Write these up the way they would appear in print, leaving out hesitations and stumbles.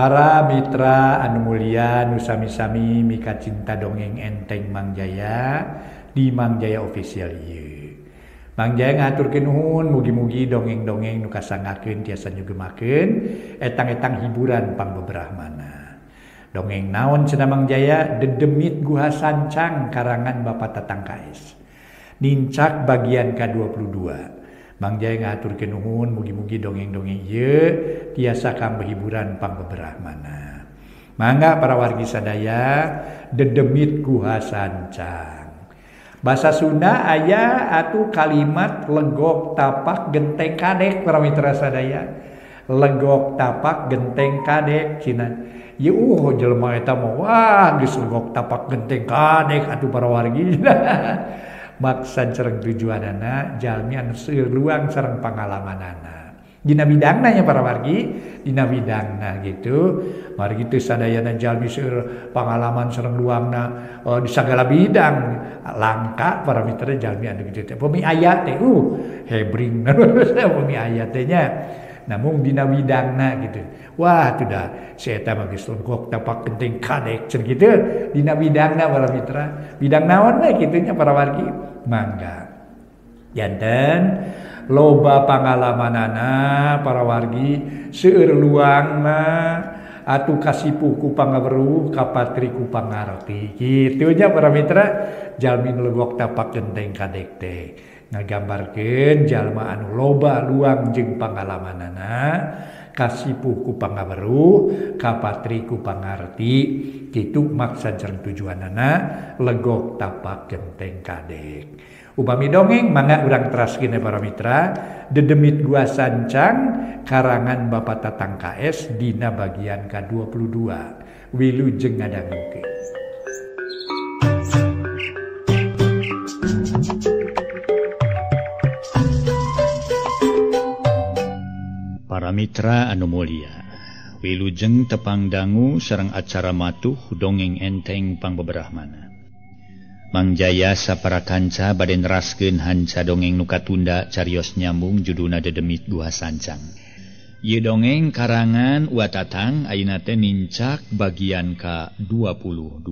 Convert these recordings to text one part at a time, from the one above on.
Para mitra anu mulia nu sami-sami mika cinta dongeng enteng Mang Jaya di Mang Jaya Official ieu. Mang Jaya ngaturkeun nuhun mugi-mugi dongeng-dongeng nu kasangakeun tiasa nyugemakeun etang-etang hiburan pangbebrahmana. Dongeng naon cenah Mang Jaya? Dedemit Guha Sancang karangan Bapak Tatang KS. Nincak bagian ke-22. Mang Jaya ngaturkeun nuhun mugi-mugi dongeng-dongeng ieu tiasa kanggo hiburan pangbebrahmana. Mangga para wargi sadaya dedemit Guha Sancang. Basa Sunda aya atuh kalimat legok tapak genteng kadek para mitra sadaya. Legok tapak genteng kadek cenah. Ieu jelema eta mah wah geus legok tapak genteng kadek atuh para wargi. Maksud sareng tujuanana jalmi anu seueur luang sareng pangalamanana. Dina bidangna nya para wargi, dina bidangna gitu. Mari kitu sadayana jalmi seueur pangalaman sareng luangna di sagala bidang. Langka para mitra jalmi anu kitu teh. Pemi aya teh hebring pemi aya teh nya. Namun dina bidangna gitu. Wah tuh dah si eta mah geus legok tapak genteng kadek cenah kitu dina bidangna para mitra. Bidang naon we kitu nya para wargi? Mangga. Janten loba pangalamanana para wargi seueur luangna atuh kasipuh ku pangaweruh kapatri ku pangarti. Kitu nya para mitra jalmi legok tapak genteng kadek teh. Ngagambarkeun jalma anu loba luang jeung pangalamanana kasipuh ku pangaweruh kapatri ku pangarti kitu maksud jeung tujuanana legok tapak genteng kadek. Upami dongeng mangga urang teraskeun para mitra dedemit Guha Sancang karangan Bapak Tatang KS dina bagian ke-22 wilujeng ngadangukeun. Para mitra anu mulia, wilujeng tepang dangu sareng acara matuh dongeng enteng pangbebrahmana. Mang Jaya sapara kanca bade neraskeun hanca dongeng nu katunda carios nyambung judulna dedemit Guha Sancang. Ieu dongeng karangan Wa Tatang ayeuna teh nincak bagian ke-22.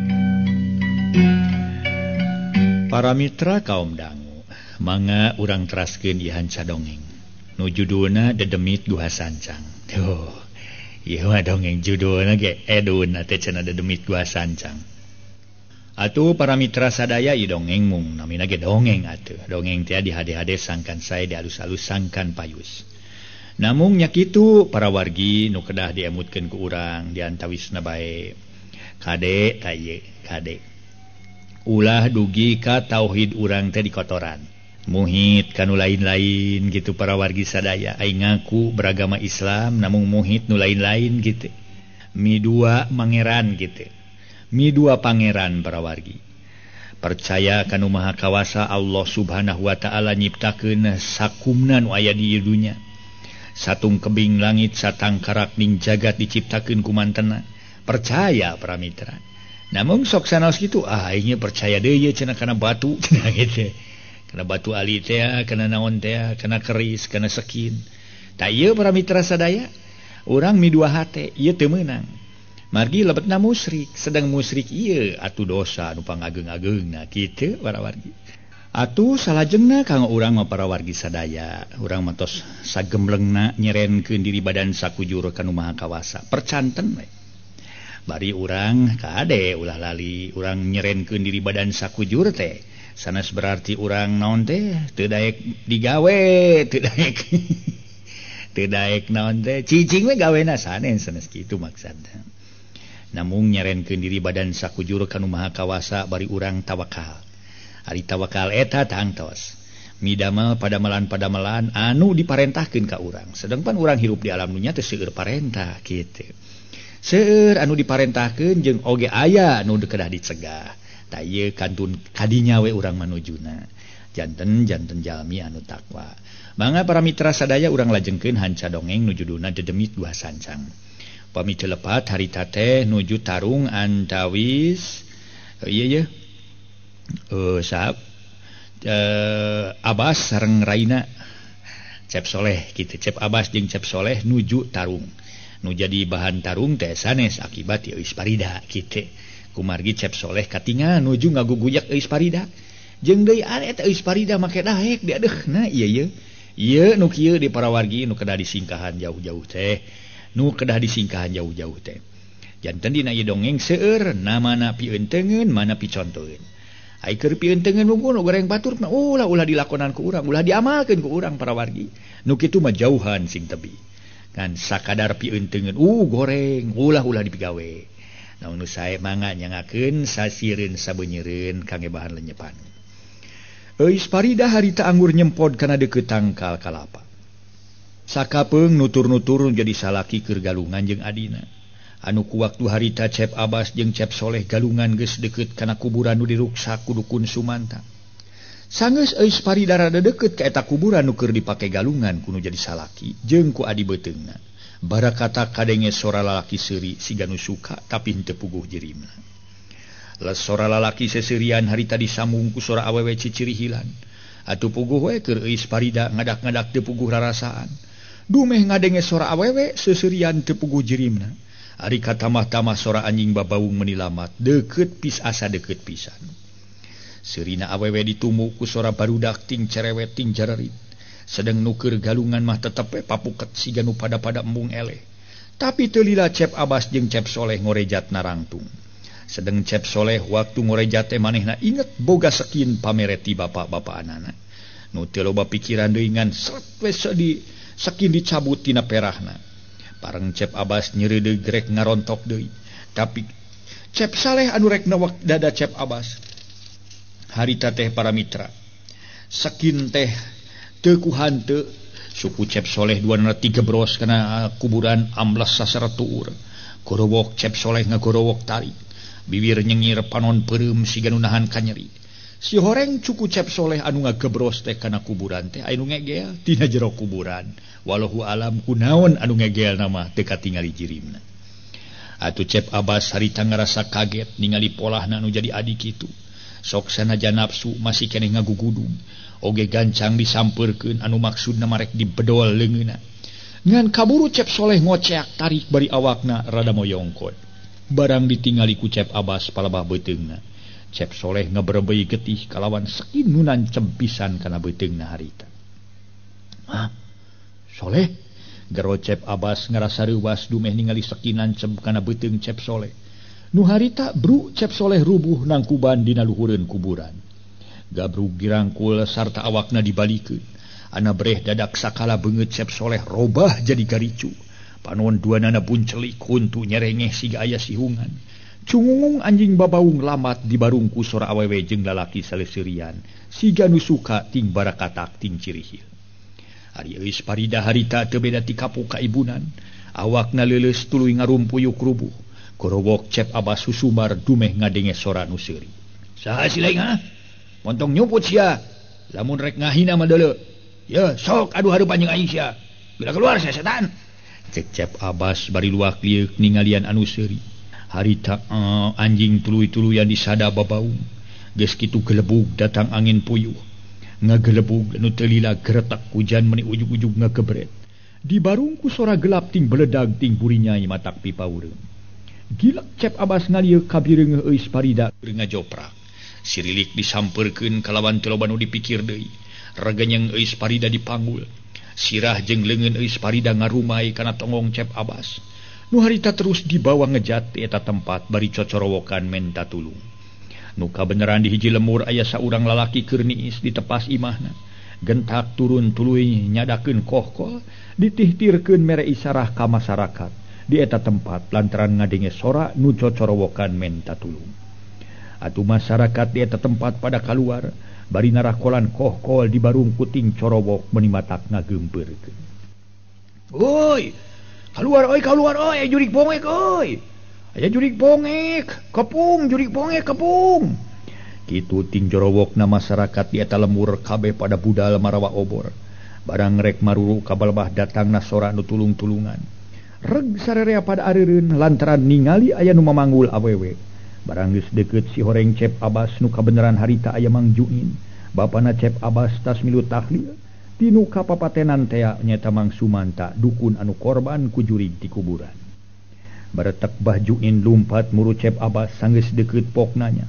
Para mitra kaum dangu, mangga urang teraskeun ieu hanca dongeng. Nu judulna dedemit Guha Sancang. Tuh, ieu mah dongeng judulna ge edun atuh cenah dedemit Guha Sancang. Atuh para mitra sadaya ieu dongeng mung namina ge dongeng atuh. Dongeng teh di hade-hade sangkan sae di alus-alus sangkan payus. Namung nya kitu para wargi nu kedah diemutkeun ku urang di antawisna bae kade ka ieu kade. Ulah dugi ka tauhid urang teh di kotoran. Muhit kanu lain-lain gitu para wargi sadaya aing ngaku beragama Islam namun muhit nu lain-lain gitu mi dua mangeran gitu mi dua pangeran para wargi percaya kanu maha kawasa Allah subhanahu wa ta'ala nyiptakeun sakumna nu aya di dunya satung kebing langit satang karak ning jagat diciptakeun ku mantena percaya para mitra namun sok sanaos kitu aing percaya deui cenah kana batu cenah gitu kena batu ali teh, kena naon teh, kena keris, kena sekin. Tak ieu para mitra sadaya, urang mi dua hate, ieu teu meunang. Margi lebetna musyrik, sedang musyrik ieu atuh dosa nu pangageng-agengna kitu para wargi. Atuh salajengna kanggo urang mah para wargi sadaya, urang mah tos sagemblengna nyerenkeun diri badan sakujur kanu maha kawasa. Percanten we. Bari urang kade ulah lali, urang nyerenkeun diri badan sakujur teh. Sanes berarti urang naon teh teu daek digawe teu daek naon teh cicing we gawena sanes kitu maksudna. Namung nyarenkeun diri badan sakujur kanu maha kawasa bari urang tawakal. Ari tawakal eta tangtos midamel padamalan-padamalan anu diparentahkeun ka urang. Sedengpan urang hirup di alam dunya teh seueur parentah kitu. Seueur anu diparentahkeun jeung oge aya anu kedah dicegah. Tak ieu kantun kadinya we urang manujuna janten jalmi anu takwa. Mangga para mitra sadaya urang lajengkeun hanca dongeng nu judulna dedemit Guha Sancang. Pami telepat harita teh nuju tarung antawis ieu sahab Abbas sareng Raina Cep Soleh gitu. Cep Abbas jeung Cep Soleh nuju tarung nu jadi bahan tarung teh sanes akibat Eus Parida kitu kumargi Cep Soleh katingan nuju ngaguguyak Eus Parida jeung deui are eta Eus Parida make daek di adeukna ieu nu kieu di para wargi nu kedah disingkahan jauh-jauh teh janten dina ieu dongeng seueur namana pieunteugeun mana picontoeun ai keur pieunteugeun mungkul nu goreng batur na ulah dilakonan ku urang ulah diamalkeun ku urang para wargi nu kitu mah jauhan sing tebi kan sakadar pieunteugeun goreng ulah dipigawe namun nu sae mangga nyangakeun sasiereun sabeunyereun kangge bahan lenyepan Eus Parida harita anggur nyempod kana deukeut tangkal kalapa sakapeung nutur-nutur jadi salaki keur galungan jeung adina anu ku waktu harita Cep Abbas jeung Cep Soleh galungan geus deukeut kana kuburan nu diruksak ku dukun Sumanta sanggeus Eus Parida rada deukeut ka eta kuburan nu keur dipake galungan kuno jadi salaki jeung ku adi beuteungna barakata kadenge sora lalaki seuri siga nu suka tapi henteu puguh jirimna les sora lalaki seseurian harita disambung ku sora awewe cicirihilan atuh puguh we keur Eus Parida ngadak-ngadak teu puguh rarasaan dumeh ngadenge sora awewe seseurian teu puguh jirimna ari katamah-tamah sora anjing babaung menilamat deukeut asa deukeut pisan seurina awewe ditumu ku sora barudak ting cerewet ting jarerit sedeng nu keur galungan mah tetep we papuket siga nu pada-pada embung eleh tapi teu lila Cep Abbas jeung Cep Soleh ngorejat narangtung sedeng Cep Soleh waktu ngorejat teh manehna inget boga sekin pamereti bapak-bapak anana nu teu loba pikiran deui ngan sret we sekin dicabut tina perahna pareng Cep Abbas nyeri deui grek ngarontok deui tapi Cep Saleh anu rek nawak dada Cep Abbas harita teh para mitra sekin teh teu ku hanteu suku Cep Soleh duana tigebros kana kuburan amblas saseratuur gorowok Cep Soleh ngagorowok tali bibir nyengir panon peureum siga nu nahan kanyeri si horeng cuku Cep Soleh anu ngagebros teh kana kuburan teh anu ngegel tina jero kuburan wallahu alam kunaon anu ngegel nama teu katingali jirimna atuh Cep Abbas harita ngarasa kaget ningali polahna anu jadi adi kitu sok sanajan nafsu masih keneh ngagugudung oge gancang disampeurkeun anu maksudna marek dibedol leungeunna ngan kaburu Cep Soleh ngoceak tarik bari awakna rada moyongkot barang ditingali ku Cep Abbas palebah beuteungna Cep Soleh ngaberebei getih kalawan sekin nu nancem pisan kana beuteungna harita Soleh gero Cep Abbas ngarasa reuwas dumeh ningali sekin nancem kana beuteung Cep Soleh nu harita bru Cep Soleh rubuh nangkuban dina luhureun kuburan gabrug dirangkul sarta awakna dibalikeun ana breh dadak sakala beungeut Cep Soleh robah jadi garicu panon duanana buncelik huntu nyerengeh siga aya sihungan cungungung anjing babaung lamat di barungku sora awewe jeung lalaki saleserian siga nu suka ting barakatak ting cirihil ari Eus Parida harita teu beda ti kapuk ka ibunan awakna leuleus tuluy ngarumpuyuk rubuh gorowok Cep Abbas susumar dumeh ngadenge sora nu seuri saha si laing montong nyuput sia lamun rek ngahina mah deuleu ye sok adu hareupan jeung aing sia bila keluar sia setan cek Cep Abbas bari luak lieuk ningalian anu seuri harita anjing tuluy-tuluyan disada babaung geus kitu gelebug datang angin puyuh ngagelebug anu teu lila geretak hujan meni ujug-ujug ngagebret di barungku sora gelap ting beledag ting burinyai matak pipaureun gilak Cep Abbas ngalieu kabireung Eus Parida ngajoprak sirilik disampeurkeun kalawan teu loba nu dipikir deui raganyang Eus Parida dipanggul sirah jeung leungeun Eus Parida ngarumai kana tongong Cep Abbas nu harita terus dibawa ngejat di eta tempat bari cocorowokan menta tulung nu kabeneran di hiji lemur aya saurang lalaki keur niis di tepas imahna gentak turun tuluy nyadakeun kohkol ditihtirkeun mere isarah ka masyarakat di eta tempat lantaran ngadenge sora nu cocorowokan menta tulung atuh masyarakat di eta tempat pada kaluar bari narakolan kohkol di barung kuting corowok menimatak ngageumpeurkeun oi keluar oi jurik bongek oi aya jurik bongek kepung jurik bongek kepung kitu ting jorowokna masyarakat di eta lemur kabeh pada budal marawa obor barang rek maruru kabalbah datangna sora nu tulung-tulungan reg sarerea pada areureun lantaran ningali aya nu mamanggul awewe barang geus deukeut si horeng Cep Abbas nu kabeneran harita aya Mang Juin bapana Cep Abbas tas milu tahlil tinu kapapatenan tea nyata Mang Sumanta dukun anu korban ku jurig di kuburan Baretak bajuin lumpat muru Cep Abbas sanggeus deukeut poknanya.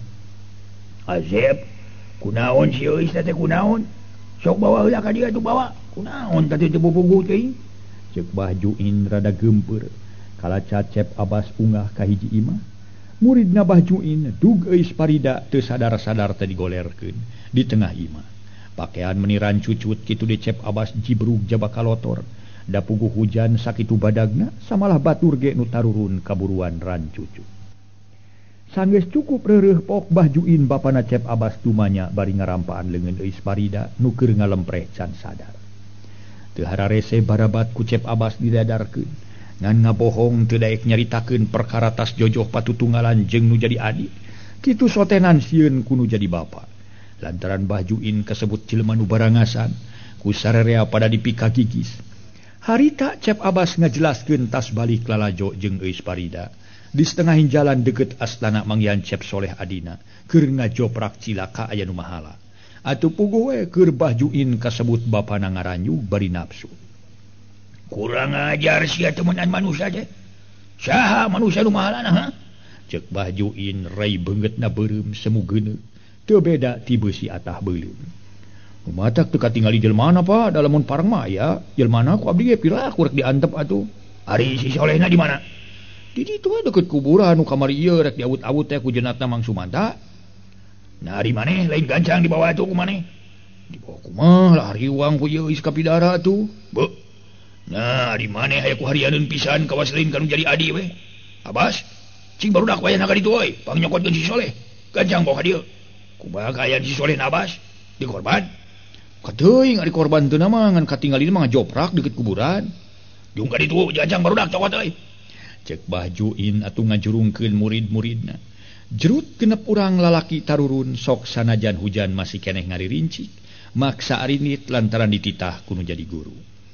Azep, kunaon si euis teh kunaon? Sok bawa heula ka dieu atuh bawa. Kunaon teh teu pupugu teuing? Ceuk Bajuin rada gempeur. Kalaca Cep Abbas unggah ka hiji imah. Muridna Bajuin dug euis parida teu sadar-sadar teh digolerkeun di tengah imah. Pakaian meniran cucut kitu di Cep Abbas jibrug jaba kalotor. Da puguh hujan sakitu badagna samalah batur ge nu tarurun kaburuan ran cucu. Sanggeus cukup reureuh pok Bajuin bapana Cep Abbas tumanya bari ngarampaan leungeun euis parida nu keur ngalempreh can sadar. Teu hararese barabat ku Cep Abbas didadarkeun ngan ngabohong teu daek nyaritakeun perkara tas jojoh patutunggalan jeung nu jadi adi. Kitu sotenan sieun ku nu jadi bapa. Lantaran Bajuin kasebut jelema nu barangasan ku sararea pada dipika gigis. Harita Cep Abbas ngajelaskeun tas balik lalajo jeung euis parida di setengahin jalan deket astana mangyan Cep Soleh adina keur ngajoprak cilaka aya nu mahala. Atuh puguh we keur Bajuin kasebut bapana ngaranyu bari nafsu. Kurang ajar sia temenan manusia teh. Saha manusia nu mahalana ha? Ceuk Bajuin rai beungeutna beureum semu geuneu teu beda ti beusi atah beuleum. Matak teu katingali jelmana Pak, da lamun parang mah aya jelmana ku abdi ge pilah kurek diantep atuh. Ari si Solehna di mana? Di ditu deket kuburan nu kamari ieu rek diawut-awut teh ku jenatna Mang Sumanta. Nah ari maneh lain gancang dibawa atuh ku maneh. Dibawa kumaha lah ari uang ku ieu is kapidara atuh. Beuh. Nah ari maneh aya ku harianeun pisan kawas lain kanu jadi adi we. Abbas, cing barudak wayahna ka ditu euy, pangnyokotkeun si Soleh. Gancang bawa ka dieu. Kumaha aya si Soleh na Abbas? Dikorban. Kateuing ari korban teu mah ngan katinggalin mah ngajoprak deket kuburan. Jeung ka ditu jajang barudak cokot euy. Ceuk Bajuin atuh ngajurungkeun murid-muridna. Jerut genep urang lalaki tarurun sok sanajan hujan masih keneh ngaririncik, maksa arinit lantaran dititah kuno jadi guru.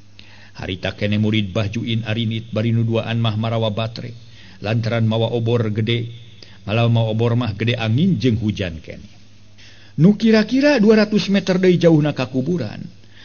Harita keneh murid Bajuin arinit bari nu duaan mah marawa batre, lantaran mawa obor gede, malah mawa obor mah gede angin jeung hujan keneh. Nu kira-kira 200 meter dari jauhna ka kuburan.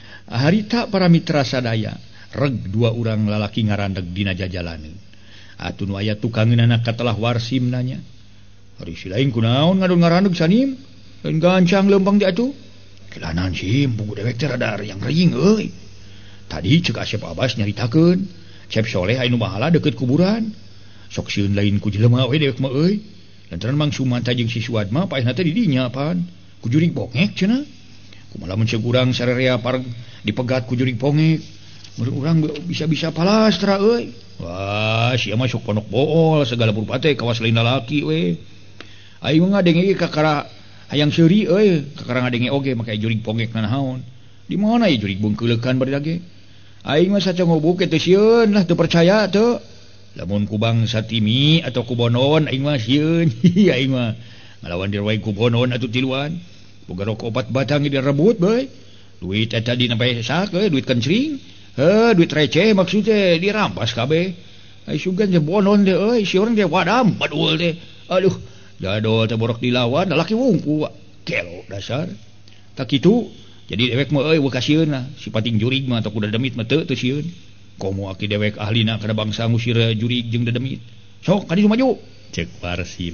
Harita para mitra sadaya reg dua urang lalaki ngarandeg dina jajalaneun. Atuh nu aya tukangeunana katelah Warsim nanya, "Ari si lain kunaon ngadon ngarandeg sanim? Lain gancang leumpang di atuh?" "Kelanan sim, pugu dewek teh rada yang reying euy. Tadi ceuk Cep Abbas nyaritakeun, Cep Soleh aya nu mahala deukeut kuburan. Sok sieun lain ku jelema we dewek mah euy. Lantaran Mang Sumanta jeung si Suad mah paehna teh di dinya pan. Ku jurig bongek cenah. Kumaha mun ceuk urang sararea pareng dipegat ku jurig bongek. Mun urang bisa-bisa palastra euy. Wah, sia mah sok ponok bool segala berupa teh kawas lain lalaki we. Aing mah ngadenge kakara hayang seuri euy, kakara ngadenge oge make jurig bongek nanaon. Di mana ieu jurig beungkeulekan bari lage? Aing mah saca ngobuk teh sieun lah teu percaya teu. Lamun ku bangsa Timi atau ku Bonon aing mah sieun. Aing mah ngalawan dirwai ku Bonon atuh tiluan. Boga rokok 4 batang direbut bae. Duit eta dina bae sak duit kencring. Duit receh maksudnya dirampas kabeh. Ai sugan je Bonon teh euy, si urang teh wadam badul teh. Aduh, jadol teh borok dilawan lalaki wungku kelo dasar. Tak kitu jadi dewek mah euy wakasieun lah. Si pating jurig mah atau kuda demit mah teu sieun. Komo aki dewek ahlina kana bangsa ngusir jurig jeung dedemit. Sok ka ditu maju. Ceuk Warsim.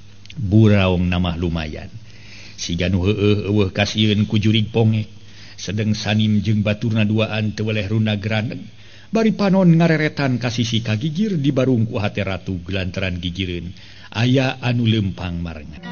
Buraong namah lumayan. Siga nu heueuh eueuh kasieun ku jurig pongek. Sedeng sanim jeung baturna duaan teu weleh rundag graneg. Bari panon ngareretan ka sisi kagigir di barung ku hate ratu gelantaran gigireun. Aya anu leumpang marengan.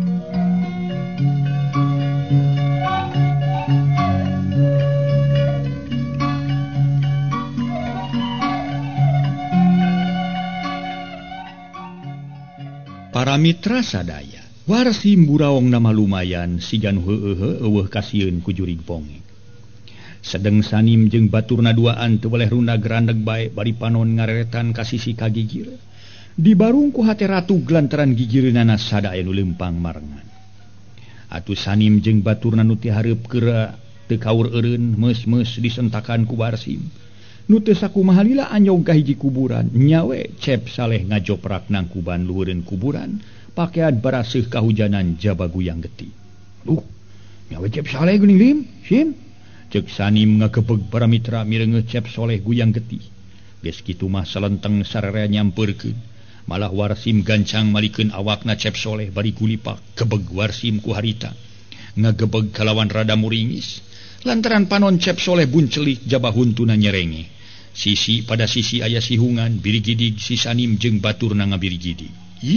Para mitra sadaya, Warsim buraong nama lumayan sigan heueuh eueuh kasieun ku jurig pongek. Sedeng sanim jeung baturna duaan teu weleh rundag grandeg bae bari panon ngareretan ka sisi kagigir. Di barung ku hate ratu gelantaran gigireunana sadaya nu leumpang marengan. Atuh sanim jeung baturna nu teu hareup keur teu kaur eureun meus-meus disentakan ku Warsim. Nu teu sakumaha lila anyog ka hiji kuburan, nyawe Cep Saleh ngajoprak nangkuban luhureun kuburan, pakean baraseuh kahujanan jaba guyang geti. Duh, nyawe Cep Saleh geuning lim, sim. Ceuk sanim ngakebeg para mitra mireungeuh Cep Soleh guyang geti. Geus kitu mah salenteng sararea nyampeurkeun. Malah Warsim gancang malikeun awakna Cep Soleh bari gulipak gebeg Warsim ku harita ngagebeg kalawan rada muringis lantaran panon Cep Soleh buncelik jabah huntuna nyerenge. Sisi pada sisi aya sihungan birigidig si Sanim jeung baturna ngabirigidig.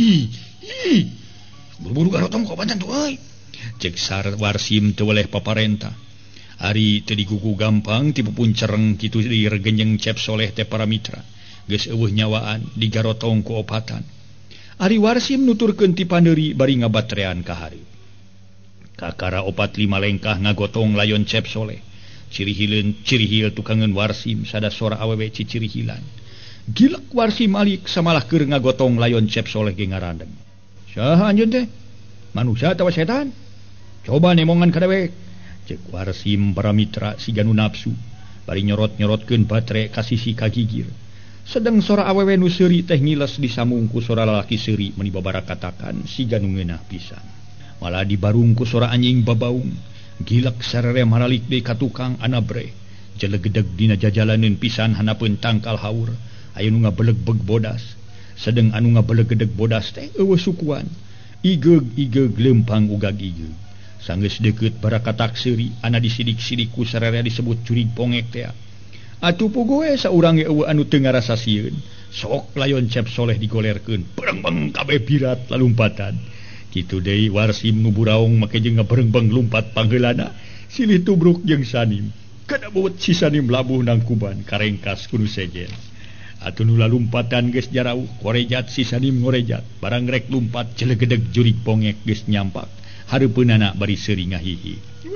Buru-buru garotong kok pancan tuh euy. Cek Warsim teu weleh paparentah. Ari teu digugu gampang ti pupun cereng kitu diregenyeng Cep Soleh teh para mitra. Geus eueuh nyawaan digarotong ku opatan. Ari Warsim nuturkeun ti Pandeuri bari ngabatrean ka hareup. Kakara 4-5 lengkah ngagotong layon Cep Soleh. Ciri hil tukangeun Warsim sada sora awewe cicirihilan. Gilak Warsim alik samalah keur ngagotong layon Cep Soleh ge ngaradeg. Saha anjeun teh? Manusia atawa setan? Coba nemongan ka dewek. Cek Warsim para mitra siganu nafsu bari nyorot-nyorotkeun batre ka sisi kagigir. Sedeng sora awewe nu seuri teh ngiles disambung ku sora lalaki seuri meuni babarakatakan siganu ngeunah pisan. Malah dibarung ku sora anjing babaung. Gilak sarere maralik deui ka tukang anabre. Jelegedeg dina jajalaneun pisan hanapeun tangkal haur. Aya nu ngabeleg-beg bodas. Sedeng anu ngabeleg-gedeg bodas teh eueuh sukuan. Igeg lempang ugag igeg. Sanggeus deukeut barakatak seuri ana disidik-sidik ku sararea disebut curig pongek teh. Atuh puguh we saurang ge eueuh anu teu ngarasa sieun. Sok layon Cep Soleh digolerkeun, berengbeng kabeh birat lalumpatan. Kitu deui Warsim nu buraong make jeung ngaberengbeng lumpat pangheulana, silih tubruk jeung Sanim. Kada beuet si Sanim labuh nang kuban karengkas ku nu sejen. Atuh nu lalumpatan geus jarauh, korejat si Sanim ngorejat, barang rek lumpat jelegedeg jurig pongek geus nyampak. Hareupeunana bari seuri ngahihi.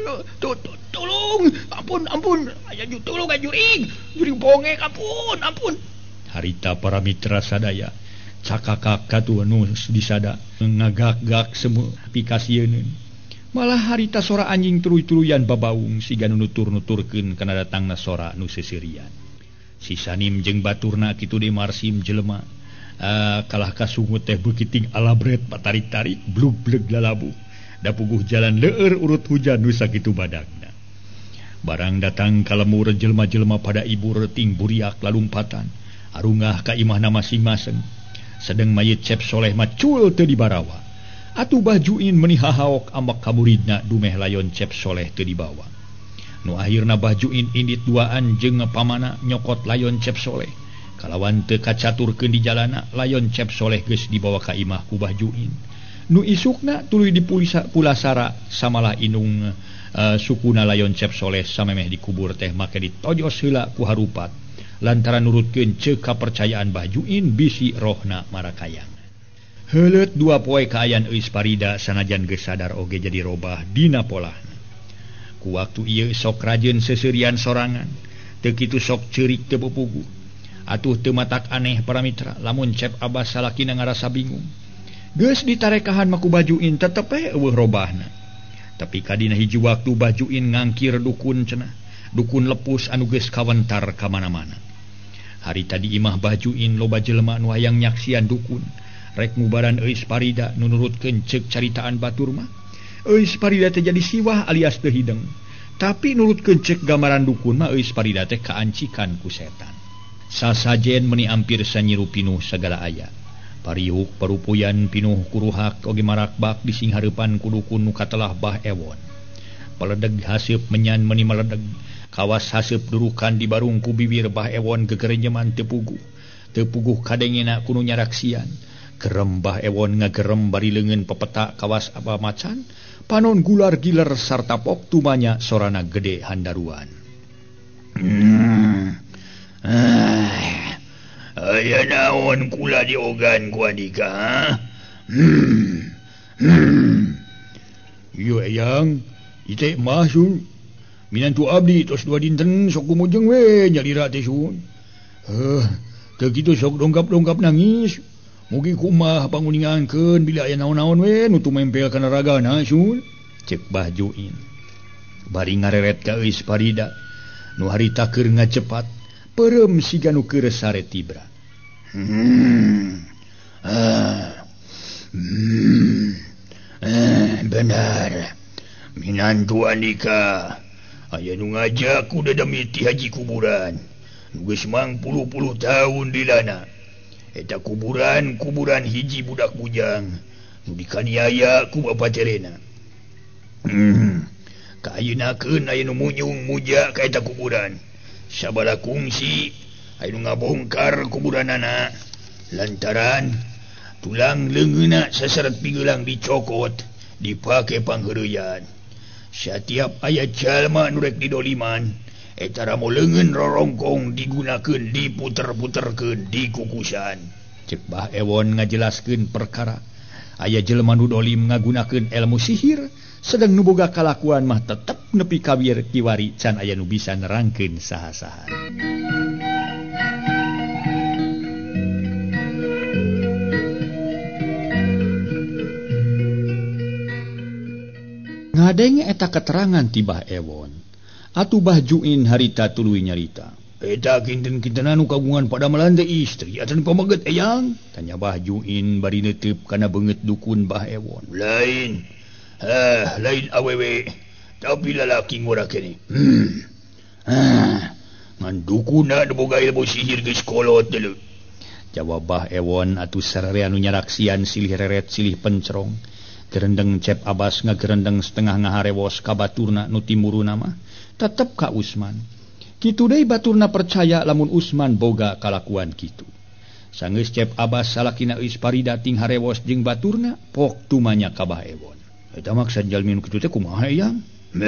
Tolong, ampun, aya tolong jurig pongek, ampun. Harita para mitra sadaya, cakakak katu anu disada ngagak-gak semu pikasieun. Malah harita sora anjing tuluy-tuluyan babaung siga nutur-nuturkeun kana datangna sora nu seserian. Si Sanim jeung baturna kitu deui Warsim jelema. Kalah kasungut teh beukiting alabret patarik-tarik blug-bleg lalabuh. Da puguh jalan leueur urut hujan nu sakitu badagna. Barang datang kalemur jelema-jelema pada ibu reting buriak lalumpatan, arungah ka imahna masing-masing. Sedeng mayit Cep Soleh macul teu dibarawa. Atuh Bajuin meuni hahaok ambak ka muridna dumeh layon Cep Soleh teu dibawa. Nu akhirna Bajuin indit duaan jeung pamana nyokot layon Cep Soleh. Kalawan teu kacaturkeun di jalana, layon Cep Soleh geus dibawa ka imah ku Bajuin. Nu isukna tuluy dipulasara samalah inung sukuna layon Cep Soleh samemeh dikubur teh make ditojos heula ku harupat lantaran nurutkeun ceuk kapercayaan Bajuin bisi rohna marakayang. Heuleut 2 poe kaayaan Eus Parida sanajan geus sadar oge jadi robah dina polahna. Ku waktu ieu sok rajeun seseurian sorangan, teu kitu sok ceurik teu pupugu. Atuh teu matak aneh para mitra lamun Cep Abbas salakina ngarasa bingung. Geus ditarekahan maku Bajuin tetep eueuh robahna. Tapi kadina hiji waktu Bajuin ngangkir dukun cenah. Dukun lepus anu geus kawentar ka mana-mana. Hari tadi imah Bajuin loba jelema nu hayang nyaksian dukun. Rek mubaran Eus Parida nu nurutkeun ceuk caritaan batur mah. Eus Parida teh jadi siwah alias teu hideng. Tapi nurutkeun ceuk gambaran dukun mah Eus Parida teh kaancikan ku setan. Sasajen meuni ampir sanyiru pinuh sagala aya. Pariuk parupuyan pinuh kuruhak oge marakbak di sing hareupan ku dukun nu katelah Bah Ewon. Paledeg haseup menyan meuni maledeg. Kawas haseup durukan di barung ku bibir Bah Ewon gegerenyeman teu puguh kadengena kudu nyaraksian. Gerem Bah Ewon ngagerem bari leungeun pepeta kawas apa macan. Panon gular giler sarta pok tumanya sorana gede handaruan. Aya naon kula diogan ku adika, ha? Ieu eyang, ite mah sun. Minantu abdi tos 2 dinten sok kumujeng we nyalira teh sun. Teu kitu sok dongkap-dongkap nangis. Mugi kumaha panguningankeun bila aya naon-naon we nu tumempel kana ragana sun. Cek Bajuin. Bari ngareret ka Eus Parida. Nu harita keur ngacepat. Perem siga nu keur sare tibra. Benar. Minantu Andika aya nu ngajak ku dademi ti haji kuburan. Nu geus mang 10 tahun di lana. eta kuburan hiji budak bujang nu dikaniaya ku bapa terena. Kaayeunakeun aya nu munyung muja ka eta kuburan. Sabala kungsi aya nu ngabongkar kuburanana lantaran tulang leungeuna saseret pingeulang dicokot dipake pangheureuyaan. Satiap aya jalma nu rek didoliman eta ramo leungeun rorongkong digunakeun diputer-puterkeun dikukusan. Cek Bah Ewon ngajelaskeun perkara aya jelema nu dolim ngagunakeun ilmu sihir sedang nu boga kalakuan mah tetep nepi ka wir kiwari can aya nu bisa nerangkeun saha-saha. Ngadenge eta keterangan ti Bah Ewon atuh Bah Juin harita tuluy nyarita. Eta kinten-kintenan nu kagungan pada melanda istri atan pamaget eyang, tanya Bah Juin bari neuteup kana beungeut dukun Bah Ewon. Lain awewe tapi lalaki ngora kene. Ngan dukuna da boga ilmu sihir geus kolot deuleu. Jawab Bah Ewon atuh sararea nu nyaraksian silih reret silih pencerong. Gerendeng Cep Abbas ngagerendeng setengah ngaharewos ka baturna nu timuruna mah tetep ka Usman. Kitu deui baturna percaya lamun Usman boga kalakuan kitu. Sanggeus Cep Abbas salakina eus parida ting harewos jeung baturna pok tumanya ka Bah Ewon. Eta maksud jalmi nu kitu teh kumaha eyang?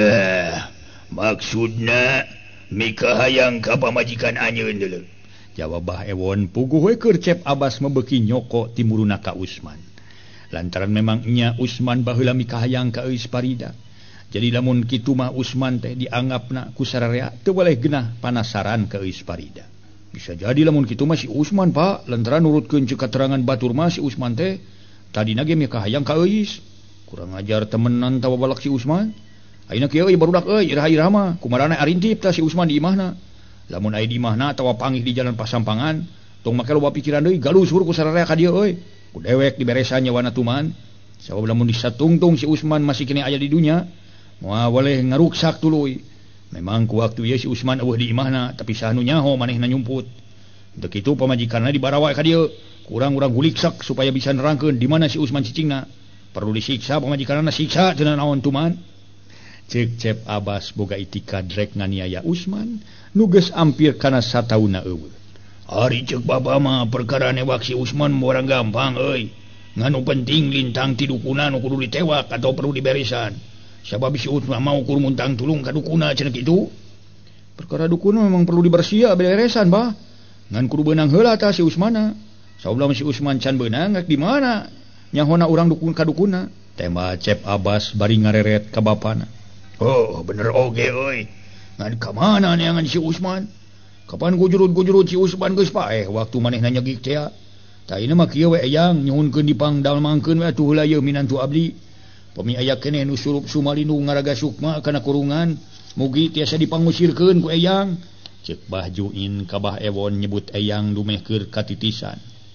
Maksudna mika hayang ka pamajikan anjeun deuleu. Jawab Bah Ewon puguh we keur Cep Abbas membeki nyoko timuruna ka Usman. Lantaran memang nya Usman baheula mika hayang ka eus parida. Jadi lamun kitu mah Usman teh dianggapna ku sararea teu boleh genah panasaran ka eus parida. Bisa jadi lamun kitu mah si Usman Pak lantaran nurutkeun ceuk katerangan batur mah si Usman teh tadina ge mika hayang ka eus. Kurang ajar temenan tawa balak si Usman. Ayeuna kieu barudak irah-irah mah kumarana arintip tah si Usman di imahna. Lamun aya di imahna tawa panggih di jalan Pasampangan, tong make loba pikiran deui galusur ku sararea ka dieu euy. Ku dewek diberesan nyawana tuman. Sabab lamun disatungtung si Usman masih kini aya di dunya, moal boleh ngaruksak tuluy. Memang ku waktu ieu si Usman eueuh di imahna, tapi sahanu nyaho manehna nyumput. Teu kitu pamajikanna dibarawa ka dieu, kurang-urang guliksak supaya bisa nerangkeun di mana si Usman cicingna. Perlu disiksa pamajikanna siksa cenah naon tuman. Ceuk Cep Abbas boga itikad rek nganiaya Usman nu geus ampir kana sataunna eueuh. Ari ceuk bapa mah perkara newak si Usman morang gampang euy. Nganu penting lintang ti dukuna nu kudu ditewak atau perlu diberesan. Sabab si Usman mau kudu muntang tulung ka dukuna cenah kitu. Perkara dukuna memang perlu dibersia beresan bah. Ngan kudu beunang heula tah si Usmana. Sabab si Usman can beunang rek di mana nyahona urang dukun ka dukuna. Tema Cep Abbas bari ngareret ka bapana. Oh bener oge euy. Ngan ka mana neangan si Usman? Kapan gujurut-gujurut si Usman geus paeh waktu manehna nyegik teh. Tah ieu mah kieu we eyang nyuhunkeun dipangdalmangkeun we atuh heula ieu minantu abdi. Pami aya keneh nu surup sumalinu ngaraga sukma kana kurungan, mugi tiasa dipangusirkeun ku eyang. Ceuk Bah Juin ka Bah Ewon nyebut eyang dumehkeun katitisan.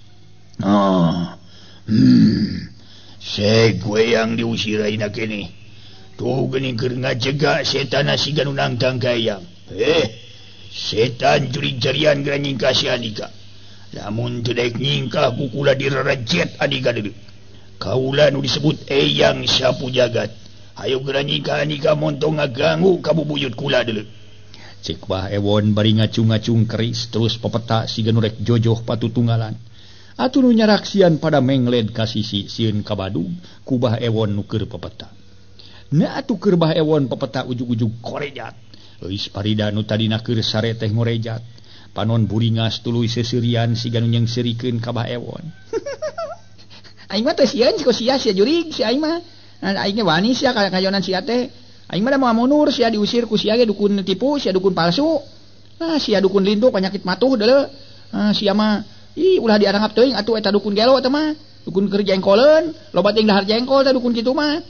Seg eyang diusir ayeuna keneh. Tuh geuning keur ngajega setan siga nu nangtang ka eyang. Setan jurig-jarian geura nyingkah si Andika. Lamun teu daek nyingkah kukula direrejet Andika deuleu. Kaula nu disebut eyang sapu jagat. Hayu geura nyingkah Andika montong ngaganggu ka bubuyut kula deuleu. Cek Bah Ewon bari ngacung-ngacung keris terus pepeta siga nu rek jojoh patutunggalan. Atuh nu nyaraksian pada mengled ka sisi sieun ka Badung ku Bah Ewon nu keur pepeta. Na atuh keur Bah Ewon pepeta ujug-ujug korejat. Eus parida nu tadina keur sare teh ngorejat. Panon buringas tuluy seseurian siga nu nyengsirikeun ka Bah Ewon. Aing mah teh sieun sia jurig si aing mah. Aing ge wani sia kayonan sia teh. Aing mah da moal mundur sia diusir ku sia ge dukun tipu, sia dukun palsu. Sia dukun lintu panyakit matuh deuleu. Sia mah ulah diarangap teuing atuh eta dukun gelo eta mah. Dukun keur jengkoleun, loba ting dahar jengkol teh dukun kitu mah.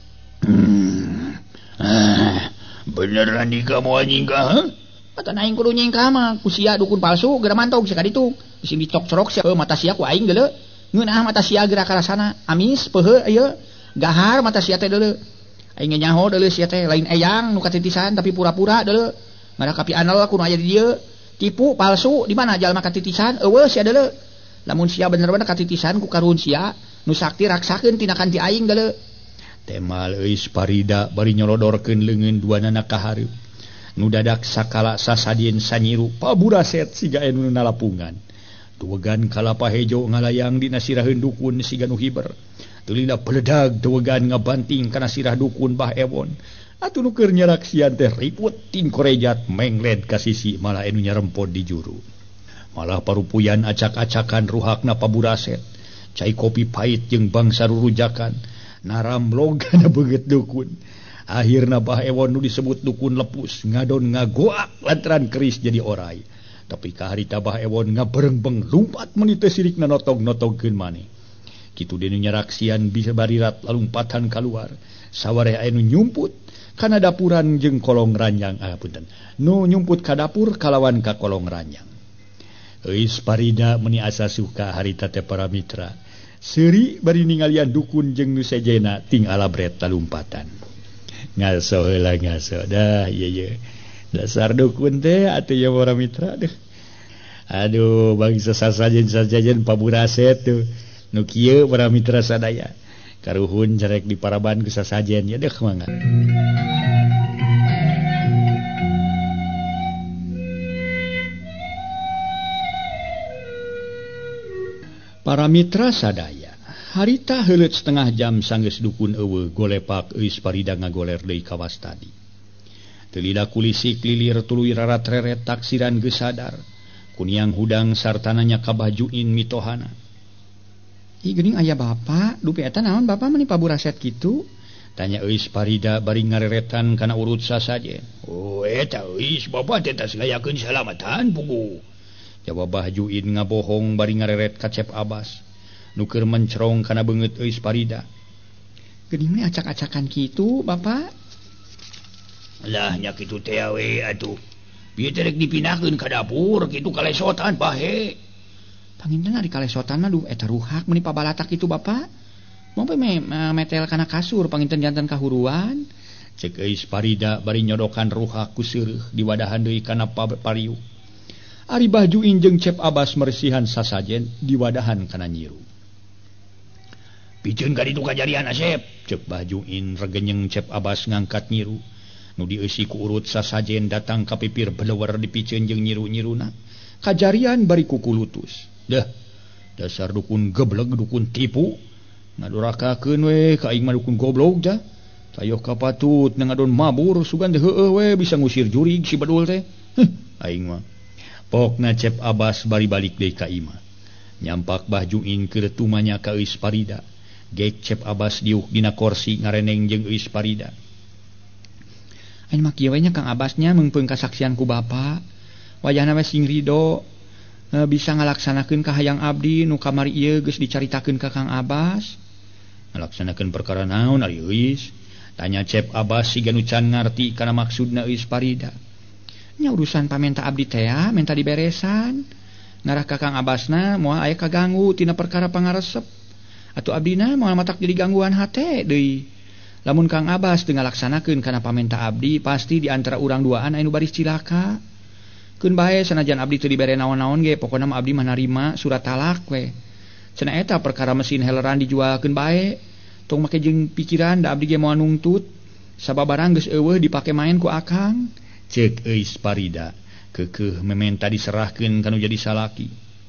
Beneran Andika moal nyingkah? Atan aing kudu nyingkah mah ku sia dukun palsu geura mantog sia ka ditu. Bisi dicok-corok sia mata sia ku aing deuleu. Ngeunah mata sia geura ka rasana amis peuleu ieu. Gahar mata sia teh deuleu. Aing nyaho deuleu sia teh lain eyang nu katitisan tapi pura-pura deuleu. Ngada kapi anal kudu aya di dieu. Tipu palsu di mana jalma katitisan eueuh sia deuleu. lamun sia bener-bener katitisan ku karuhun sia nu sakti raksakeun tinakan ti aing geuleuh. Temal eus Parida bari nyolodorkeun leungeun duanana ka hareup. Nu dadak sakala sasadieun sanyiru paburaset siga anu nalapungan. Tuwegan kalapa hejo ngalayang dina siraheun dukun siga nu hiber. Tulina peledag tuwegan ngabanting kana sirah dukun Bah Ewon. Atuh nu keur nyaraksian teh riput tin korejat mengled ka sisi malah anu nyarempod di juru. Malah parupuyan acak-acakan ruhakna paburaset. Cai kopi pahit jeung bangsa rurujakan. Naramlog kana beungeut dukun. Akhirna Bah Ewon nu disebut dukun lepus ngadon ngagoak lantaran keris jadi orai. Tapi kaharita Bah Ewon ngaberengbeng lumpat meniteu sirikna notog-notogkeun maneh. Kitu deui nyaraksian bisa barirat lalumpatan kaluar. Sawareh anu nyumput kana dapuran jeung kolong ranjang punten. Nu nyumput ka dapur kalawan ka kolong ranjang. Eus Parida meuni asa suka harita teh para mitra. Seuri bari ningalian dukun jeung nu sejena ting alabret lalumpatan. Ngaso heula ngaso dah ieu dasar dukun teh atuh ya para mitra deh. Aduh bangsa sasajen paburaset tuh nu kieu para mitra sadaya karuhun carek diparaban ku sasajen ya deh mangga. Para mitra sadaya harita heuleut setengah jam sanggeus dukun eueuh golepak eus Parida ngagoler deui ka wastadi. Teu lila kulisik lilir tuluy rarat-reret taksiran geus sadar. Kuniang hudang sarta nanya ka bajuin mitohana. Ih geuning aya bapa, dupe eta naon bapa meuni paburaset kitu? Tanya eus Parida bari ngareretan kana urut sasajen. Oh eta eus bapa teh tas ngayakeun salamatan pugu. Jawab bajuin ngabohong bari ngareret ka Cep Abbas. Nu keur mencrong kana beungeut eus Parida. Geuning mah acak-acakan kitu, Bapak? Lah nya kitu teh we atuh. Bieu teh rek dipindahkeun ka dapur kitu kalesotan bahe. Panginten ari kalesotan mah duh eta ruhak meuni pabalatak kitu, Bapak. Moal metel kana kasur panginten janten kahuruan. Cek eus Parida bari nyodokan ruhak ku seureuh diwadahan deui kana pariuk. Ari bajuin jeung Cep Abbas mersihan sasajen diwadahan kana nyiru. Piceun ka ditu kajarian Asep. Cep bajuin regenyeng Cep Abbas ngangkat nyiru. Nu dieusi ku urut sasajen datang ka pipir beleuwer dipiceun jeung nyiru-nyiruna. Kajarian bari kukulutus. Dah, dasar dukun gebleg dukun tipu. Ngadurakakeun we ka aing mah dukun goblok dah. Tayoh kapatut ngadon mabur sugan teh heueuh we bisa ngusir jurig si badul teh. Aing mah. Pokna Cep Abbas bari balik deui ka imah. Nyampak bajuin keur tumanya ka eus Parida. Gek Cep Abbas diuk dina kursi ngareneng jeung eus Parida. Aing mah kieu we nya Kang Abbasnya meungpeung kasaksian ku Bapa. Wayahna we sing rido bisa ngalaksanakeun kahayang abdi nu kamari ieu geus dicaritakeun ka Kang Abbas. Ngalaksanakeun perkara naon ari eus? Tanya Cep Abbas siga nu can ngarti kana maksudna eus Parida. Nya urusan pamenta abdi teh menta diberesan. Ngarah ka Kang Abbasna moal aya kaganggu tina perkara pangaresep. Atuh abdina moal matak jadi gangguan hate deui. Lamun Kang Abbas teu ngalaksanakeun kana pamenta abdi pasti di antara urang duaan anu baris cilaka. Keun bae sanajan abdi teu dibere naon-naon ge pokona mah abdi mah narima surat talak we. Cenah eta perkara mesin heleran dijualkeun bae. Tong make jeung pikiran da abdi ge moal nungtut. Sababarang geus eueuh dipake main ku akang. Cek eus Parida keukeuh mementa diserahkeun kanu jadi salaki.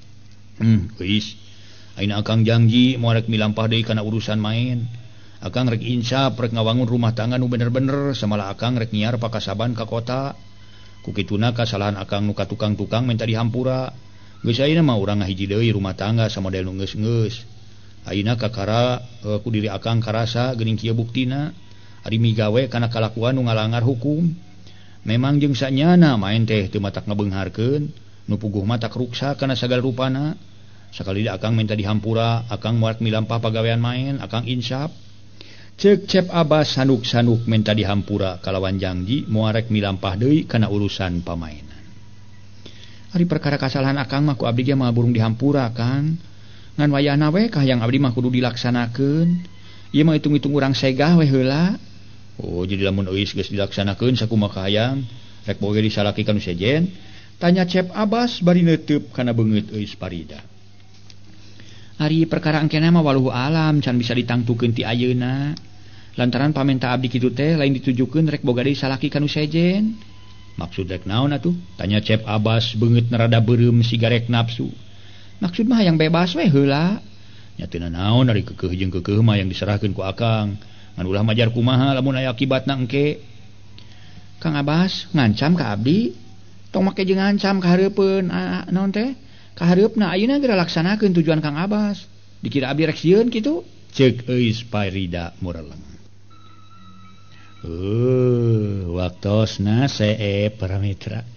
Eus ayeuna akang janji moal rek milampah deui kana urusan main. Akang rek insap rek ngawangun rumah tangga nu bener-bener samala akang rek nyiar pakasaban ka kota. Ku kituna kasalahan akang nu ka tukang-tukang menta dihampura. Geus ayeuna mah urang ngahiji deui rumah tangga samodel nu geus-geus. Ayeuna kakara ku diri akang karasa geuning kieu buktina ari migawe kana kalakuan nu ngalanggar hukum. Memang jeung sanyana main teh teu matak ngabeungharkeun, nu puguh matak ruksa kana sagala rupana. Sakali akang minta dihampura, akang moal milampah pagawean main, akang insap. Cek Cep Abbas sanuk-sanuk minta dihampura kalawan janji moal rek milampah deui kana urusan pamainan. Ari perkara kasalahan akang mah ku abdi ge moal burung dihampura Kang. Ngan wayahna we kahayang abdi mah kudu dilaksanakeun. Ieu mah hitung-hitung urang segah we heula. Oh jadi lamun eus geus dilaksanakeun sakumaha kahayang rek boge disalaki kanu sejen. Tanya Cep Abbas bari neuteub kana beungeut eus Parida. Ari perkara engkena mah waluhu alam can bisa ditangtukeun ti ayeuna. Lantaran pamenta abdi kitu teh lain ditujukeun rek boga deui salaki kanu sejen. Maksud rek naon atuh? Tanya Cep Abbas beungeut nerada beureum sigarek nafsu. Maksud mah yang bebas we heula. Nya teu naon ari keukeuh jeung keukeuh mah yang diserahkeun ku akang. Ngan ulah majar kumaha lamun aya akibatna engke. Kang Abbas ngancam ka abdi. Tong make jeung ngancam ka hareupeun naon teh? Ka hareupna ayeuna geura laksanakeun tujuan Kang Abbas. Dikira abdi rek sieun kitu? Ceuk euy Spairida Mureleng. Waktosna see para mitra.